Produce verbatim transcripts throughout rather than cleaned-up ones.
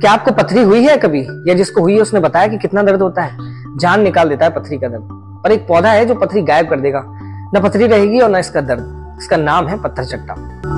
क्या आपको पथरी हुई है कभी, या जिसको हुई है उसने बताया कि कितना दर्द होता है? जान निकाल देता है पथरी का दर्द। पर एक पौधा है जो पथरी गायब कर देगा, न पथरी रहेगी और न इसका दर्द। इसका नाम है पत्थर चट्टा।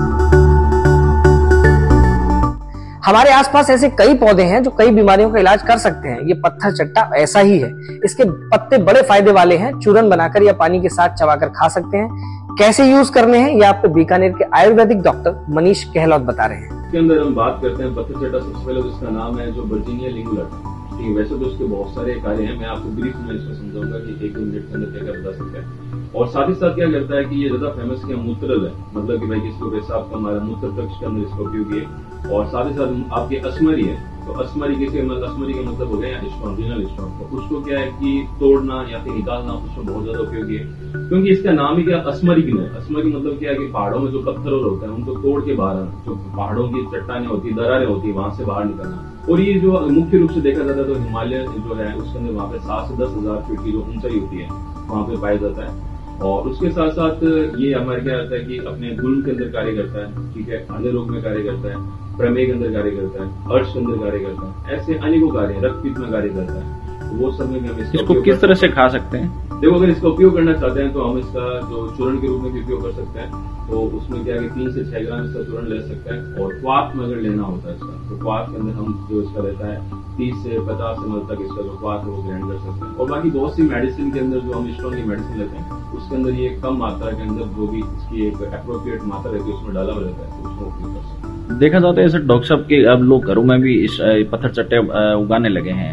हमारे आसपास ऐसे कई पौधे हैं जो कई बीमारियों का इलाज कर सकते हैं। ये पत्थर चट्टा ऐसा ही है। इसके पत्ते बड़े फायदे वाले हैं। चूरन बनाकर या पानी के साथ चबाकर खा सकते हैं। कैसे यूज करने हैं ये आपको बीकानेर के आयुर्वेदिक डॉक्टर मनीष गहलोत बता रहे हैं। इसके अंदर हम बात करते हैं पत्थर चट्टा। सबसे पहले जिसका नाम है जो वर्जीनिया लिंगुलेटा। ठीक है, वैसे तो इसके बहुत सारे कार्य हैं, मैं आपको ब्रीफ में इसको समझाऊंगा कि एक दो मिनट के अंदर क्या क्या बता सकते हैं। और साथ ही साथ क्या करता है कि ये ज्यादा फेमस क्या मूत्रल है, मतलब कि भाई किसको पेशाब का हमारा मूत्र पक्ष के अंदर इसका उपयोग है। और साथ ही साथ आपके अस्मरी है, तो अस्मरी किसे अस्मरी का मतलब हो गया स्टोन, रीनल स्टोन, तो उसको क्या है कि तोड़ना या फिर निकालना उसमें बहुत ज्यादा उपयोगी है। क्योंकि इसका नाम ही क्या अस्मरिक है। अस्मरिक मतलब क्या है कि पहाड़ों में जो पत्थर होते हैं उनको तोड़ के बाहर आना, जो पहाड़ों की चट्टानें होती है, दरारें होती है, वहां से बाहर निकलना। और ये जो मुख्य रूप से देखा जाता है तो हिमालय जो है उसके अंदर वहां पे सात से दस हजार फीट की जो ऊंचाई होती है वहां पे पाया जाता है। और उसके साथ साथ ये हमारे क्या होता है कि अपने गुल्म के अंदर कार्य करता है, ठीक है, हृदय रोग में कार्य करता है, प्रमेय के अंदर कार्य करता है, अर्श के अंदर कार्य करता है, ऐसे अनेकों कार्य, रक्तपित्त में कार्य करता है। तो वो सब में हम इसको किस तरह से खा सकते हैं? देखो, अगर इसका उपयोग करना चाहते हैं तो हम इसका जो चूर्ण के रूप में भी उपयोग कर सकते हैं। तो उसमें क्या है तीन से छह ग्राम इसका चूर्ण ले सकते हैं। और क्वाथ में अगर लेना होता है इसका, तो क्वाथ के अंदर हम जो इसका रहता है तीस से पचास एम एल तक इसका जो क्वाथ है वो ग्राइंड कर सकते हैं। और बाकी बहुत सी मेडिसिन के अंदर जो हम स्टोन की मेडिसिन लेते हैं उसके अंदर ये कम मात्रा के अंदर जो भी इसकी एक एप्रोप्रिएट मात्रा रहती है उसमें डाला हुआ रहता है, तो उसको उपयोग कर सकते हैं। देखा जाता है ऐसे डॉक्टर साहब के अब लोग घरों में भी इस पत्थर चट्टे उगाने लगे हैं,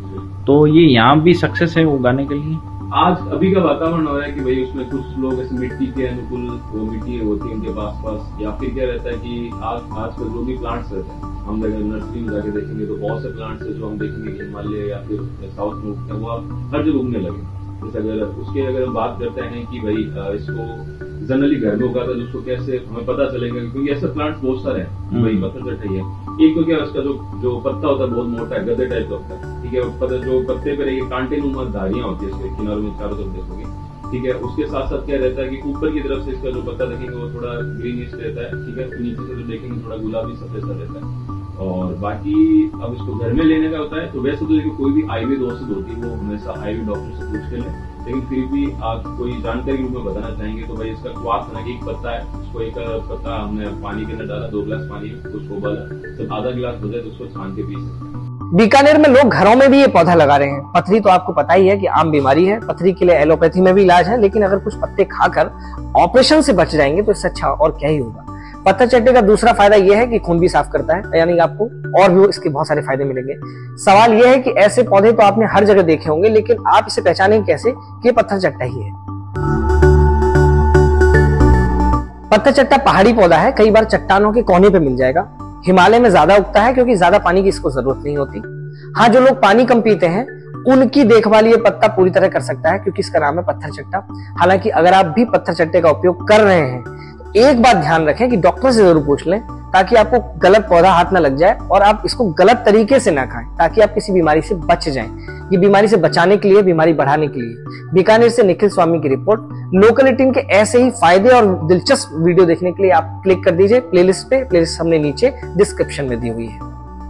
तो ये यहाँ भी सक्सेस है उगाने के लिए? आज अभी का वातावरण हो रहा है कि भाई उसमें कुछ लोग ऐसे मिट्टी के अनुकूल, वो मिट्टी होती है उनके पास पास, या फिर क्या रहता है कि आज आजकल जो भी प्लांट्स रहते हैं, हम अगर नर्सरी में जाके देखेंगे तो बहुत से प्लांट्स है जो हम देखेंगे हिमालय या फिर साउथ में उगते हैं, वो आप हर जगह उगने लगे। जैसे अगर उसके अगर हम बात करते हैं कि भाई इसको जनरली घर में उगाता है, जिसको कैसे हमें पता चलेगा, क्योंकि ऐसे प्लांट्स बहुत सारे हैं भाई पत्थर चट्टा ही है। एक तो क्या उसका जो जो पत्ता होता है बहुत मोटा है, गद्दे टाइप का होता है, ठीक है, पत्ता जो पत्ते पे रहेगी कांटे नुमा धारियां होती है इसके किनारों में, चारों तरफ देखोगे, ठीक है। उसके साथ साथ क्या रहता है कि ऊपर की तरफ से इसका जो पत्ता देखेंगे वो थोड़ा ग्रीनिश रहता है, ठीक है, नीचे से जो देखेंगे थोड़ा गुलाबी सफेद सा रहता है। और बाकी अब इसको घर में लेने का होता है तो वैसे तो देखिए कोई भी आयुर्वेद औषध होती है वो हमेशा आयुर्वेद डॉक्टर से पूछ के लें, लेकिन फिर भी आप कोई जानकारी के रूप में बताना चाहेंगे तो भाई इसका क्वाथ ना कि एक पत्ता है, उसको एक पत्ता हमने पानी के अंदर डाला, दो गिलास पानी उसको उबाला, जब आधा गिलास हो जाए तो उसको छान के पी सकते हैं। बीकानेर में लोग घरों में भी ये पौधा लगा रहे हैं। पथरी तो आपको पता ही है कि आम बीमारी है। पथरी के लिए एलोपैथी में भी इलाज है, लेकिन अगर कुछ पत्ते खाकर ऑपरेशन से बच जाएंगे तो इससे अच्छा और क्या ही होगा। पत्थर चट्टे का दूसरा फायदा यह है कि खून भी साफ करता है, यानी आपको और भी इसके बहुत सारे फायदे मिलेंगे। सवाल यह है कि ऐसे पौधे तो आपने हर जगह देखे होंगे, लेकिन आप इसे पहचानेंगे कैसे कि ये पत्थर चट्टा ही है। पत्थर चट्टा पहाड़ी पौधा है, कई बार चट्टानों के कोने पे मिल जाएगा। हिमालय में ज्यादा उगता है क्योंकि ज्यादा पानी की इसको जरूरत नहीं होती। हाँ, जो लोग पानी कम पीते हैं उनकी देखभाल ये पत्ता पूरी तरह कर सकता है, क्योंकि इसका नाम है पत्थर चट्टा। हालांकि अगर आप भी पत्थर चट्टे का उपयोग कर रहे हैं तो एक बात ध्यान रखें कि डॉक्टर से जरूर पूछ लें, ताकि आपको गलत पौधा हाथ न लग जाए और आप इसको गलत तरीके से ना खाएं, ताकि आप किसी बीमारी से बच जाएं। ये बीमारी से बचाने के लिए, बीमारी बढ़ाने के लिए। बीकानेर से निखिल स्वामी की रिपोर्ट। लोकल एटीन के ऐसे ही फायदे और दिलचस्प वीडियो देखने के लिए आप क्लिक कर दीजिए प्लेलिस्ट पे। प्लेलिस्ट हमने नीचे डिस्क्रिप्शन में दी हुई है।